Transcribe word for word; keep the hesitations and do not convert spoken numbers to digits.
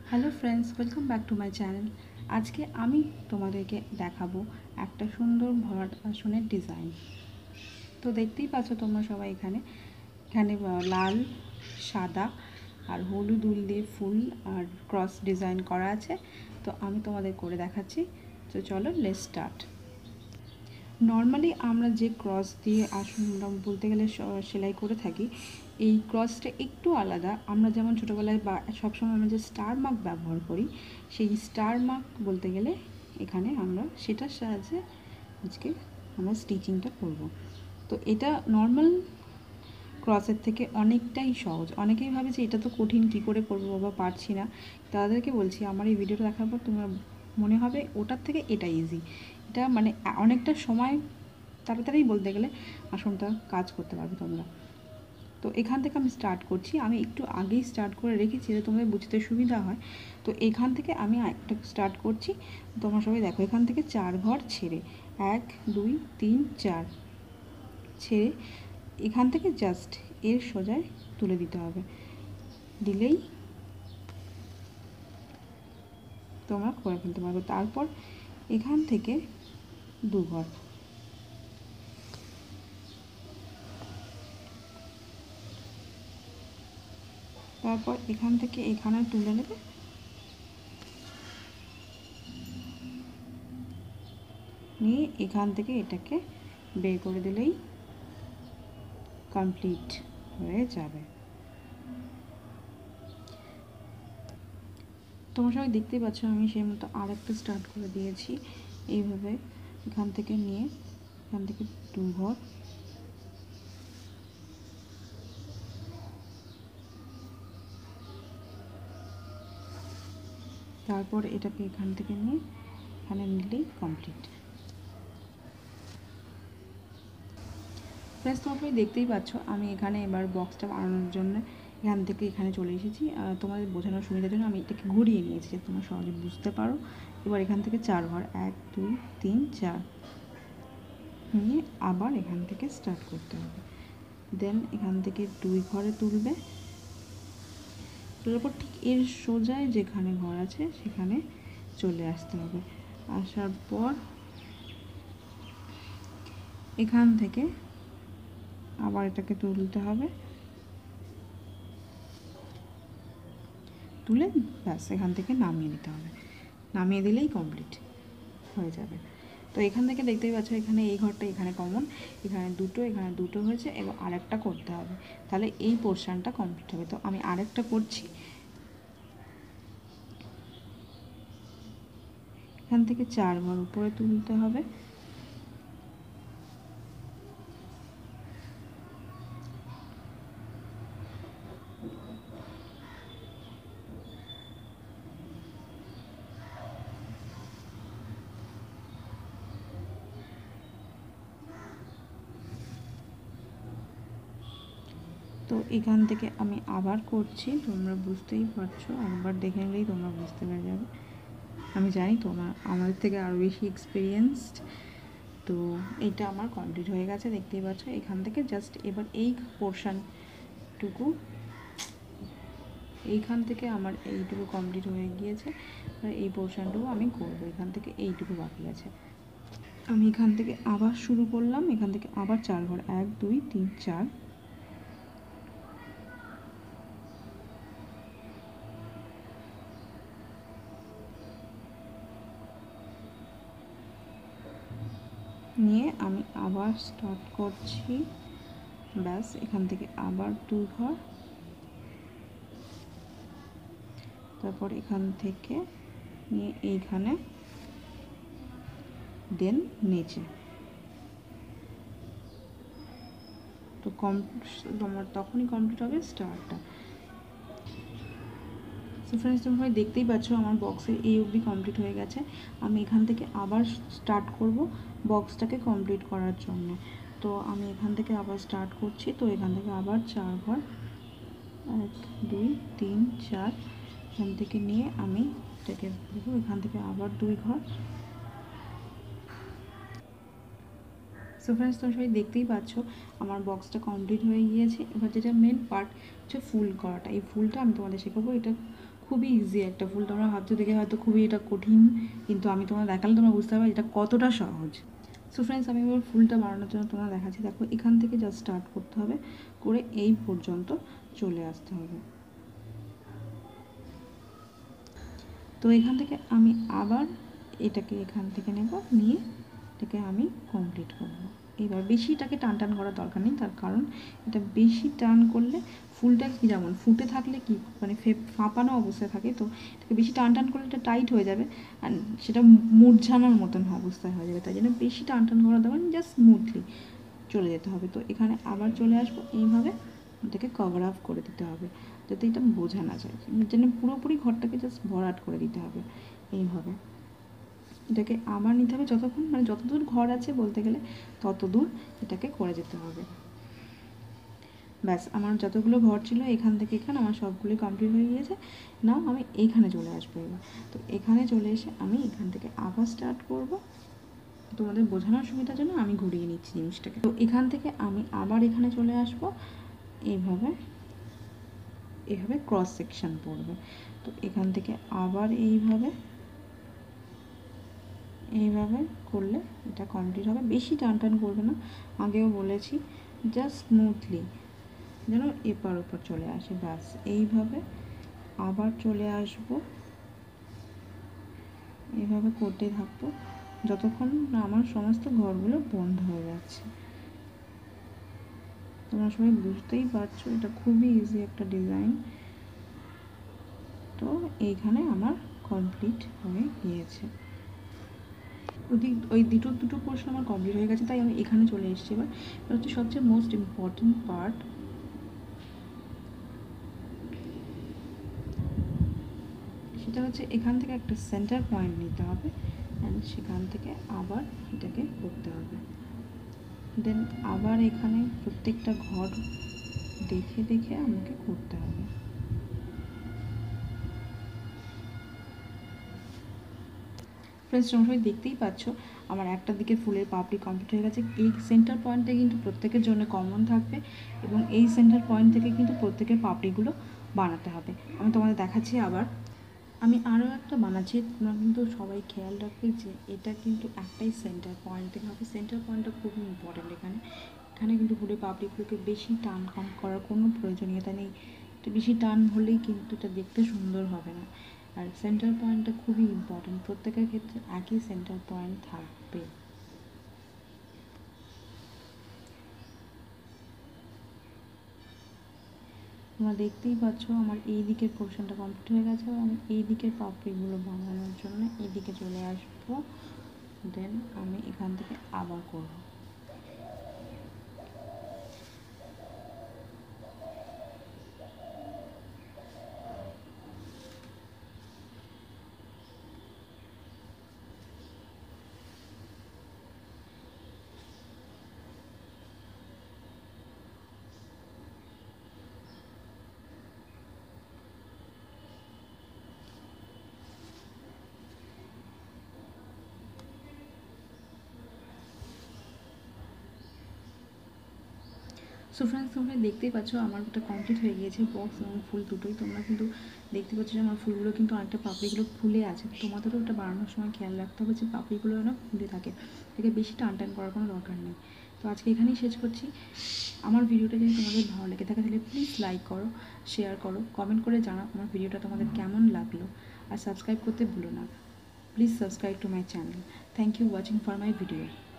Hello friends, welcome back to my channel. আজকে আমি তোমাদেরকে দেখাবো একটা সুন্দর ভরাট আসনের ডিজাইন। তো দেখতেই পাচ্ছ তোমরা সবাই এখানে এখানে লাল, সাদা আর হলুদ উল দিয়ে ফুল আর ক্রস ডিজাইন করা আছে। তো আমি তোমাদের করে দেখাচ্ছি। তো চলো লেটস স্টার্ট। নর্মালি আমরা যে ক্রস দিয়ে আসন বলতে গেলে সেলাই করে থাকি, এই ক্রসটা একটু আলাদা। আমরা যেমন ছোটোবেলায় বা সবসময় আমরা যে স্টার মার্ক ব্যবহার করি, সেই স্টার মার্ক বলতে গেলে এখানে আমরা সেটার সাহায্যে আজকে আমরা স্টিচিংটা করব। তো এটা নর্মাল ক্রসের থেকে অনেকটাই সহজ। অনেকেই ভাবে যে এটা তো কঠিন, কী করে করবো বাবা, পারছি না। তাদেরকে বলছি আমার এই ভিডিওটা দেখার পর তোমার মনে হবে ওটার থেকে এটা ইজি। এটা মানে অনেকটা সময় তাড়াতাড়ি বলতে গেলে আসনটা কাজ করতে পারবে তোমরা। তো এখান থেকে আমি স্টার্ট করছি। আমি একটু আগেই স্টার্ট করে রেখেছি যাতে তোমাদের বুঝতে সুবিধা হয়। তো এখান থেকে আমি একটা স্টার্ট করছি। তোমরা সবাই দেখো, এখান থেকে চার ঘর ছেড়ে এক দুই তিন চার ছেড়ে এখান থেকে জাস্ট এর সোজায় তুলে দিতে হবে। দিলেই তোমরা করে ফেলতে পারবে। তারপর এখান থেকে দু ঘর, তারপর এখান থেকে এখানে তুলে নেবে, নিয়ে এখান থেকে এটাকে বের করে দিলেই কমপ্লিট হয়ে যাবে। তোমরা সবাই দেখতেই পাচ্ছ আমি সেই মতো আর একটা স্টার্ট করে দিয়েছি। এইভাবে এখান থেকে নিয়ে এখান থেকে দু ঘর, তারপর এটাকে এখান থেকে নিয়ে এখানে নিলেই কমপ্লিট। প্লাস তোমরা সবাই দেখতেই পাচ্ছ আমি এখানে এবার বক্সটা বানানোর জন্য এখান থেকে এখানে চলে এসেছি। তোমাদের বোঝানোর সুবিধার জন্য আমি এটাকে ঘুরিয়ে নিয়েছি যাতে তোমরা সহজে বুঝতে পারো। এবার এখান থেকে চার ঘর, এক দুই তিন চার নিয়ে আবার এখান থেকে স্টার্ট করতে হবে। দেন এখান থেকে দুই ঘরে তুলবে, তোলার পর ঠিক এর সোজায় যেখানে ঘর আছে সেখানে চলে আসতে হবে। আসার পর এখান থেকে আবার এটাকে তুলতে হবে, তুলে ব্যাস এখান থেকে নামিয়ে নিতে হবে। নামিয়ে দিলেই কমপ্লিট হয়ে যাবে। তো এখান থেকে দেখতেই পাচ্ছ এখানে এই ঘরটা এখানে কমন, এখানে দুটো এখানে দুটো হয়েছে, এবং আরেকটা করতে হবে, তাহলে এই পোর্শনটা কমপ্লিট হবে। তো আমি আরেকটা করছি। এখান থেকে চার ঘর উপরে তুলতে হবে, তো এখান থেকে আমি আবার করছি। তোমরা বুঝতেই পারছো, একবার দেখে নিলেই তোমরা বুঝতে পেরে যাবে। আমি জানি তোমরা আমার থেকে আরও বেশি এক্সপিরিয়েন্সড। তো এইটা আমার কমপ্লিট হয়ে গেছে, দেখতেই পাচ্ছ। এখান থেকে জাস্ট এবার এই পোর্শনটুকু, এইখান থেকে আমার এইটুকু কমপ্লিট হয়ে গিয়েছে। আর এই পোর্শনটুকু আমি করবো, এখান থেকে এইটুকু বাকি আছে। আমি এখান থেকে আবার শুরু করলাম, এখান থেকে আবার চার ঘর, এক দুই তিন চার, নিয়ে আমি আবার স্টার্ট করছি। ব্যাস এখান থেকে আবার দুই ঘর, তারপর এখান থেকে নিয়ে এইখানে, দেন নিচে। তো কম তোমার তখনই কমপ্লিট হবে স্টার্টটা। সো ফ্রেন্ডস, তোমরা দেখতেই পাচ্ছ আমার বক্সের এই অবধি কমপ্লিট হয়ে গেছে। আমি এখান থেকে আবার স্টার্ট করব বক্সটাকে কমপ্লিট করার জন্য। তো আমি এখান থেকে আবার স্টার্ট করছি। তো এখান থেকে আবার চার ঘর, এক দুই তিন চার, এখান থেকে নিয়ে আমি এটাকে দেখো, এখান থেকে আবার দুই ঘর। সো ফ্রেন্ডস, তোমরা সবাই দেখতেই পাচ্ছ আমার বক্সটা কমপ্লিট হয়ে গিয়েছে। এবার যেটা মেন পার্ট হচ্ছে ফুল করাটা। এই ফুলটা আমি তোমাদের শেখাবো। এটা খুবই ইজি একটা ফুল। তোমরা ভাবছো দেখে হয়তো খুবই এটা কঠিন, কিন্তু আমি তোমরা দেখালে তোমরা বুঝতে পারবে এটা কতটা সহজ। সো ফ্রেন্ডস, আমি এবার ফুলটা বানানোর জন্য তোমরা দেখাচ্ছি। দেখো, এখান থেকে জাস্ট স্টার্ট করতে হবে, করে এই পর্যন্ত চলে আসতে হবে। তো এখান থেকে আমি আবার এটাকে এখান থেকে নেব, নিয়ে এটাকে আমি কমপ্লিট করব। এবার বেশি এটাকে টান টান করার দরকার নেই, তার কারণ এটা বেশি টান করলে ফুলটা কি যেমন ফুটে থাকলে কি মানে ফাঁপানো অবস্থায় থাকে, তো এটাকে বেশি টান টান করলে এটা টাইট হয়ে যাবে আর সেটা মূর্ছানোর মতন অবস্থায় হয়ে যাবে। তাই জন্য বেশি টান টান করার দরকার নেই, জাস্ট স্মুথলি চলে যেতে হবে। তো এখানে আবার চলে আসবো, এইভাবে এটাকে কভার আপ করে দিতে হবে যাতে এটা বোঝা না যায়, যেন পুরোপুরি ঘরটাকে জাস্ট ভরাট করে দিতে হবে। এইভাবে এটাকে আবার নিতে হবে, যতক্ষণ মানে যতদূর ঘর আছে বলতে গেলে তত দূর এটাকে করে যেতে হবে। ব্যাস, আমার যতগুলো ঘর ছিল এখান থেকে এখানে আমার সবগুলোই কমপ্লিট হয়ে গিয়েছে। নাও আমি এইখানে চলে আসবো এবার। তো এখানে চলে এসে আমি এখান থেকে আবার স্টার্ট করব। তোমাদের বোঝানোর সুবিধার জন্য আমি ঘুরিয়ে নিচ্ছি জিনিসটাকে। তো এখান থেকে আমি আবার এখানে চলে আসব, এইভাবে এইভাবে ক্রস সেকশন পড়বে। তো এখান থেকে আবার এইভাবে এইভাবে করলে এটা কমপ্লিট হবে। বেশি টান টান করবে না, আগেও বলেছি, জাস্ট স্মুথলি যেন এপার ওপর চলে আসে। ব্যাস, এইভাবে আবার চলে আসব, এইভাবে করতে থাকবো যতক্ষণ না আমার সমস্ত ঘরগুলো বন্ধ হয়ে যাচ্ছে। তোমরা সবাই বুঝতেই পারছো এটা খুবই ইজি একটা ডিজাইন। তো এইখানে আমার কমপ্লিট হয়ে গিয়েছে। ওই ওই দুটো দুটো পোর্শন আমার কমপ্লিট হয়ে গেছে, তাই আমি এখানে চলে এসেছি। এবার এটা হচ্ছে সবচেয়ে মোস্ট ইম্পর্টেন্ট পার্ট। সেটা হচ্ছে এখান থেকে একটা সেন্টার পয়েন্ট নিতে হবে অ্যান্ড সেখান থেকে আবার এটাকে করতে হবে। দেন আবার এখানে প্রত্যেকটা ঘর দেখে দেখে আমাকে করতে হবে। ফ্রেন্ডস, তোমরা সবাই দেখতেই পাচ্ছ আমার একটা দিকে ফুলের পাপড়ি কমপ্লিট হয়ে গেছে। এই সেন্টার পয়েন্টটা কিন্তু প্রত্যেকের জন্য কমন থাকবে এবং এই সেন্টার পয়েন্ট থেকে কিন্তু প্রত্যেকের পাপড়িগুলো বানাতে হবে। আমি তোমাদের দেখাচ্ছি আবার। আমি আরও একটা বানাচ্ছি, তোমরা কিন্তু সবাই খেয়াল রাখবে যে এটা কিন্তু একটাই সেন্টার পয়েন্ট থেকে হবে। সেন্টার পয়েন্টটা খুবই ইম্পর্ট্যান্ট। এখানে এখানে কিন্তু ফুলের পাপড়িগুলোকে বেশি টান কম করার কোনো প্রয়োজনীয়তা নেই। এটা বেশি টান হলেই কিন্তু এটা দেখতে সুন্দর হবে না। আর সেন্টার পয়েন্টটা খুবই ইম্পর্ট্যান্ট, প্রত্যেকের ক্ষেত্রে একই সেন্টার পয়েন্ট থাকবে। তোমরা দেখতেই পাচ্ছ আমার এই দিকের পোর্শনটা কমপ্লিট হয়ে গেছে এবং আমি এই দিকের পাপড়িগুলো বানানোর জন্য এই দিকে চলে আসবো। দেন আমি এখান থেকে আবার করব। সো ফ্রেন্ডস, তোমরা দেখতেই পাচ্ছ আমার ওটা কমপ্লিট হয়ে গিয়েছে, বক্স এবং ফুল দুটোই। তোমরা কিন্তু দেখতে পাচ্ছ যে আমার ফুলগুলো কিন্তু অনেকটা পাপড়িগুলো ফুলে আছে। তোমাদেরও ওটা বানানোর সময় খেয়াল রাখতে হবে যে পাপড়িগুলো যেন ফুলে থাকে, এটাকে বেশি টান টান করার কোনো দরকার নেই। তো আজকে এখানেই শেষ করছি। আমার ভিডিওটা যদি তোমাদের ভালো লেগে থাকে তাহলে প্লিজ লাইক করো, শেয়ার করো, কমেন্ট করে জানাও আমার ভিডিওটা তোমাদের কেমন লাগলো। আর সাবস্ক্রাইব করতে ভুলো না। Please subscribe to my channel. Thank you watching for my video.